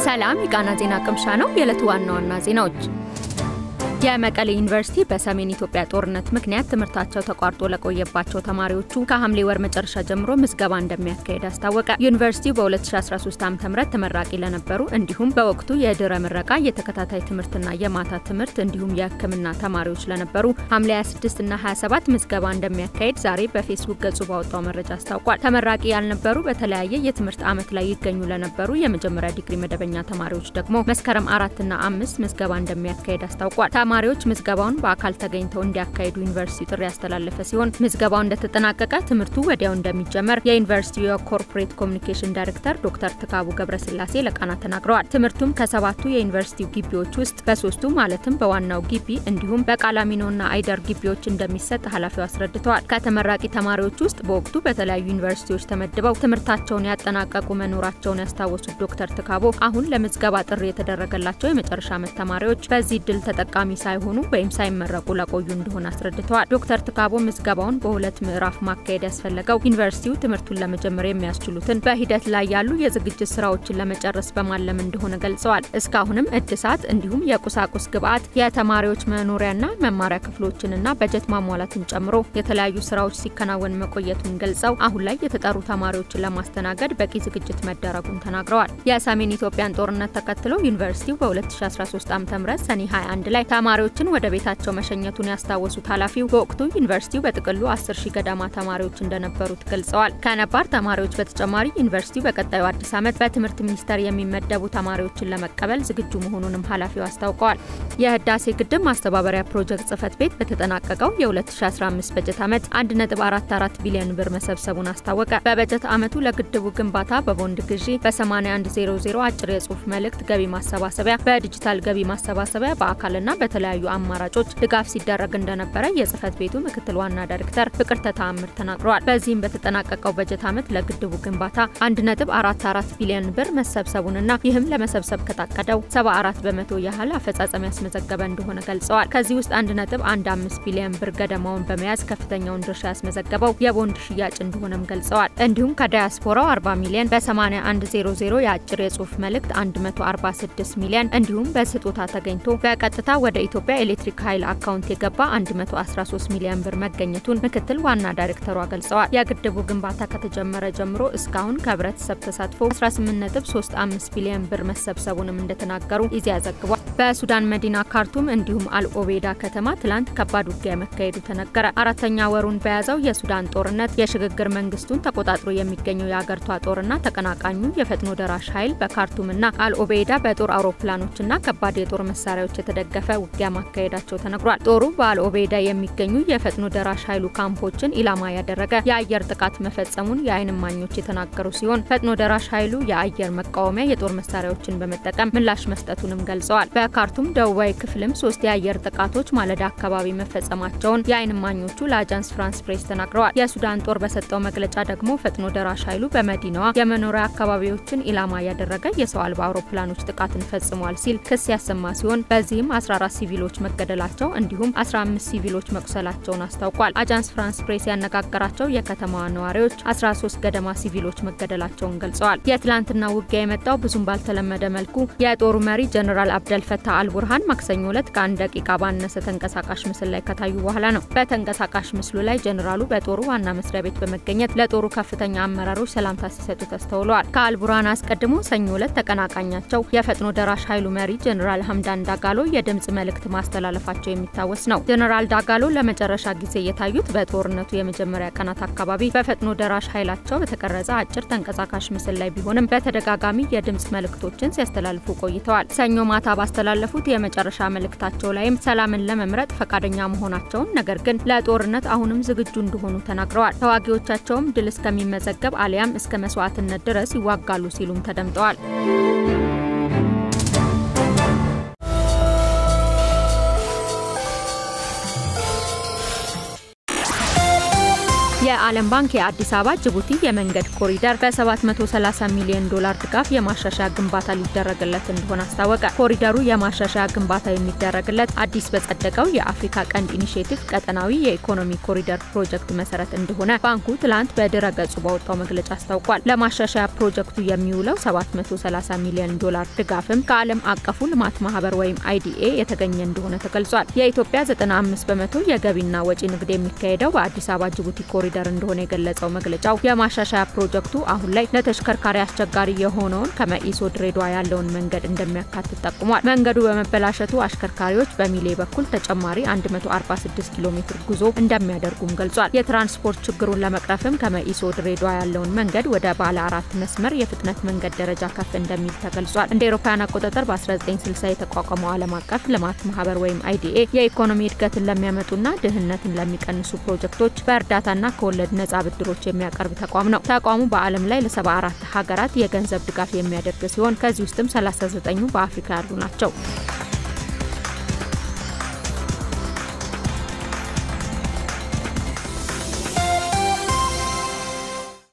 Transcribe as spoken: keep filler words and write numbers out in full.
ሰላም የቃና ዜና ቅምሻ ነው። የዕለቱ ዋና ዋና ዜናዎች የመቀሌ ዩኒቨርሲቲ በሰሜን ኢትዮጵያ ጦርነት ምክንያት ትምህርታቸው ተቋርጦ ለቆየባቸው ተማሪዎቹ ከሐምሌ ወር መጨረሻ ጀምሮ ምዝገባ እንደሚያካሂድ አስታወቀ። ዩኒቨርሲቲው በ2013 ዓ.ም ተመራቂ ለነበሩ እንዲሁም በወቅቱ የድረ ምረቃ የተከታታይ ትምህርትና የማታ ትምህርት እንዲሁም የሕክምና ተማሪዎች ለነበሩ ሐምሌ ሃያ ስድስት እና ሃያ ሰባት ምዝገባ እንደሚያካሂድ ዛሬ በፌስቡክ ገጹ ባወጣው መረጃ አስታውቋል። ተመራቂ ያልነበሩ በተለያየ የትምህርት ዓመት ላይ ይገኙ ለነበሩ የመጀመሪያ ዲግሪ መደበኛ ተማሪዎች ደግሞ መስከረም አራት እና አምስት ምዝገባ እንደሚያካሂድ አስታውቋል። ተማሪዎች ምዝገባውን በአካል ተገኝተው እንዲያካሂዱ ዩኒቨርሲቲ ጥሪ ያስተላለፈ ሲሆን ምዝገባው እንደተጠናቀቀ ትምህርቱ ወዲያው እንደሚጀመር የዩኒቨርሲቲው የኮርፖሬት ኮሙኒኬሽን ዳይሬክተር ዶክተር ትካቡ ገብረስላሴ ለቃና ተናግረዋል። ትምህርቱም ከሰባቱ የዩኒቨርሲቲው ግቢዎች ውስጥ በሶስቱ ማለትም በዋናው ግቢ እንዲሁም በቃላሚኖና አይደር ግቢዎች እንደሚሰጥ ኃላፊው አስረድተዋል። ከተመራቂ ተማሪዎች ውስጥ በወቅቱ በተለያዩ ዩኒቨርሲቲዎች ተመድበው ትምህርታቸውን ያጠናቀቁ መኖራቸውን ያስታወሱት ዶክተር ትካቡ አሁን ለምዝገባ ጥሪ የተደረገላቸው የመጨረሻ ዓመት ተማሪዎች በዚህ ድል ተጠቃሚ ሳይሆኑ ወይም ሳይመረቁ ለቆዩ እንደሆነ አስረድተዋል። ዶክተር ትካቦ ምዝገባውን በሁለት ምዕራፍ ማካሄድ ያስፈልገው ዩኒቨርሲቲው ትምህርቱን ለመጀመር የሚያስችሉትን በሂደት ላይ ያሉ የዝግጅት ስራዎችን ለመጨረስ በማለም እንደሆነ ገልጸዋል። እስካሁንም እድሳት እንዲሁም የቁሳቁስ ግብአት የተማሪዎች መኖሪያና መማሪያ ክፍሎችንና በጀት ማሟላትን ጨምሮ የተለያዩ ስራዎች ሲከናወን መቆየቱን ገልጸው አሁን ላይ የተጠሩ ተማሪዎችን ለማስተናገድ በቂ ዝግጅት መደረጉን ተናግረዋል። የሰሜን ኢትዮጵያን ጦርነት ተከትሎ ዩኒቨርሲቲው በ2013 ዓ.ም ሰኔ ሃያ አንድ ላይ ተማሪዎችን ወደ ቤታቸው መሸኘቱን ያስታወሱት ኃላፊው በወቅቱ ዩኒቨርሲቲው በጥቅሉ አስር ሺህ ገዳማ ተማሪዎች እንደነበሩት ገልጸዋል። ከነባር ተማሪዎች በተጨማሪ ዩኒቨርሲቲው በቀጣዩ አዲስ ዓመት በትምህርት ሚኒስቴር የሚመደቡ ተማሪዎችን ለመቀበል ዝግጁ መሆኑንም ኃላፊው አስታውቀዋል። የህዳሴ ግድብ ማስተባበሪያ ፕሮጀክት ጽፈት ቤት በተጠናቀቀው የ2015 በጀት ዓመት አንድ ነጥብ አራት አራት ቢሊዮን ብር መሰብሰቡን አስታወቀ። በበጀት ዓመቱ ለግድቡ ግንባታ በቦንድ ግዢ በ8100 አጭር የጽሁፍ መልእክት ገቢ ማሰባሰቢያ በዲጂታል ገቢ ማሰባሰቢያ በአካልና በተለያዩ አማራጮች ድጋፍ ሲደረግ እንደነበረ የጽፈት ቤቱ ምክትል ዋና ዳይሬክተር ፍቅርተ ተአምር ተናግረዋል። በዚህም በተጠናቀቀው በጀት ዓመት ለግድቡ ግንባታ አንድ ነጥብ አራት አራት ቢሊዮን ብር መሰብሰቡንና ይህም ለመሰብሰብ ከታቀደው ሰባ አራት በመቶ ያህል አፈጻጸም ያስመዘገበ እንደሆነ ገልጸዋል። ከዚህ ውስጥ አንድ ነጥብ አንድ አምስት ቢሊዮን ብር ገደማውን በመያዝ ከፍተኛውን ድርሻ ያስመዘገበው የቦንድ ሽያጭ እንደሆነም ገልጸዋል። እንዲሁም ከዳያስፖራው አርባ ሚሊዮን በ8100 የአጭር የጽሁፍ መልእክት አንድ መቶ አርባ ስድስት ሚሊዮን እንዲሁም በስጦታ ተገኝቶ በቀጥታ ወደ ኢትዮጵያ ኤሌክትሪክ ኃይል አካውንት የገባ አንድ መቶ አስራ ሶስት ሚሊዮን ብር መገኘቱን ምክትል ዋና ዳይሬክተሯ ገልጸዋል። የግድቡ ግንባታ ከተጀመረ ጀምሮ እስካሁን ከህብረተሰብ ተሳትፎ አስራ ስምንት ነጥብ ሶስት አምስት ቢሊዮን ብር መሰብሰቡንም እንደተናገሩ ኢዜአ ዘግቧል። በሱዳን መዲና ካርቱም እንዲሁም አልኦቤዳ ከተማ ትላንት ከባድ ውጊያ መካሄዱ ተነገረ። አራተኛ ወሩን በያዘው የሱዳን ጦርነት የሽግግር መንግስቱን ተቆጣጥሮ የሚገኘው የአገርቷ ጦርና ተቀናቃኙ የፈጥኖ ደራሽ ኃይል በካርቱምና አልኦቤዳ በጦር አውሮፕላኖችና ከባድ የጦር መሳሪያዎች የተደገፈ ውጊያ ማካሄዳቸው ተነግሯል። ጦሩ በአልኦቤዳ የሚገኙ የፈጥኖ ደራሽ ኃይሉ ካምፖችን ኢላማ ያደረገ የአየር ጥቃት መፈጸሙን የዓይን እማኞች የተናገሩ ሲሆን ፈጥኖ ደራሽ ኃይሉ የአየር መቃወሚያ የጦር መሳሪያዎችን በመጠቀም ምላሽ መስጠቱንም ገልጸዋል። በካርቱም ደቡባዊ ክፍልም ሶስት የአየር ጥቃቶች ማለዳ አካባቢ መፈጸማቸውን የዓይን እማኞቹ ለአጃንስ ፍራንስ ፕሬስ ተናግረዋል። የሱዳን ጦር በሰጠው መግለጫ ደግሞ ፈጥኖ ደራሽ ኃይሉ በመዲናዋ የመኖሪያ አካባቢዎችን ኢላማ ያደረገ የሰው አልባ አውሮፕላኖች ጥቃትን ፈጽሟል ሲል ክስ ያሰማ ሲሆን በዚህም አስራ አራት ሲቪሎች መገደላቸው እንዲሁም አስራ አምስት ሲቪሎች መቁሰላቸውን አስታውቋል። አጃንስ ፍራንስ ፕሬስ ያነጋገራቸው የከተማዋ ነዋሪዎች አስራ ሶስት ገደማ ሲቪሎች መገደላቸውን ገልጸዋል። የትላንትና ውጊያ የመጣው ብዙም ባልተለመደ መልኩ የጦሩ መሪ ጀነራል አብደል ፈታህ አልቡርሃን ማክሰኞ ዕለት ከአንድ ደቂቃ ባነሰ ተንቀሳቃሽ ምስል ላይ ከታዩ በኋላ ነው። በተንቀሳቃሽ ምስሉ ላይ ጀነራሉ በጦሩ ዋና መስሪያ ቤት በመገኘት ለጦሩ ከፍተኛ አመራሮች ሰላምታ ሲሰጡ ተስተውለዋል። ከአልቡርሃን አስቀድሞ ሰኞ ዕለት ተቀናቃኛቸው የፈጥኖ ደራሽ ኃይሉ መሪ ጀነራል ሐምዳን ዳጋሎ የድምጽ መልእክት ማስተላለፋቸው የሚታወስ ነው። ጀነራል ዳጋሎ ለመጨረሻ ጊዜ የታዩት በጦርነቱ የመጀመሪያ ቀናት አካባቢ በፈጥኖ ደራሽ ኃይላቸው በተቀረጸ አጭር ተንቀሳቃሽ ምስል ላይ ቢሆንም በተደጋጋሚ የድምጽ መልእክቶችን ሲያስተላልፉ ቆይተዋል። ሰኞ ማታ ባስተላለፉት የመጨረሻ መልእክታቸው ላይም ሰላምን ለመምረጥ ፈቃደኛ መሆናቸውን ነገር ግን ለጦርነት አሁንም ዝግጁ እንደሆኑ ተናግረዋል። ተዋጊዎቻቸውም ድል እስከሚመዘገብ አሊያም እስከ መስዋዕትነት ድረስ ይዋጋሉ ሲሉም ተደምጠዋል። የዓለም ባንክ የአዲስ አበባ ጅቡቲ የመንገድ ኮሪደር በ730 ሚሊዮን ዶላር ድጋፍ የማሻሻያ ግንባታ ሊደረግለት እንደሆነ አስታወቀ። ኮሪደሩ የማሻሻያ ግንባታ የሚደረግለት አዲስ በጸደቀው የአፍሪካ ቀንድ ኢኒሼቲቭ ቀጠናዊ የኢኮኖሚ ኮሪደር ፕሮጀክት መሰረት እንደሆነ ባንኩ ትላንት በድረ-ገጹ ባወጣው መግለጫ አስታውቋል። ለማሻሻያ ፕሮጀክቱ የሚውለው ሰባት መቶ ሰላሳ ሚሊዮን ዶላር ድጋፍም ከዓለም አቀፉ ልማት ማህበር ወይም አይዲኤ የተገኘ እንደሆነ ተገልጿል። የኢትዮጵያ ዘጠና አምስት በመቶ የገቢና ወጪ ንግድ የሚካሄደው በአዲስ አበባ ጅቡቲ ኮሪደር እንደሆነ የገለጸው መግለጫው የማሻሻያ ፕሮጀክቱ አሁን ላይ ለተሽከርካሪ አስቸጋሪ የሆነውን ከመኢሶ ድሬዳዋ ያለውን መንገድ እንደሚያካትት ጠቁሟል። መንገዱ በመበላሸቱ አሽከርካሪዎች በሚሌ በኩል ተጨማሪ አንድ መቶ አርባ ስድስት ኪሎ ሜትር ጉዞ እንደሚያደርጉም ገልጿል። የትራንስፖርት ችግሩን ለመቅረፍም ከመኢሶ ድሬዳዋ ያለውን መንገድ ወደ ባለ አራት መስመር የፍጥነት መንገድ ደረጃ ከፍ እንደሚል ተገልጿል። እንደ አውሮፓውያን አቆጣጠር በ1960 የተቋቋመው ዓለም አቀፍ ልማት ማህበር ወይም አይዲኤ የኢኮኖሚ እድገትን ለሚያመጡና ድህነትን ለሚቀንሱ ፕሮጀክቶች በእርዳታና ከወለድ ነጻ ብድሮች የሚያቀርብ ተቋም ነው። ተቋሙ በዓለም ላይ ለሰባ አራት ሀገራት የገንዘብ ድጋፍ የሚያደርግ ሲሆን ከዚህ ውስጥም ሰላሳ ዘጠኙ በአፍሪካ ያሉ ናቸው።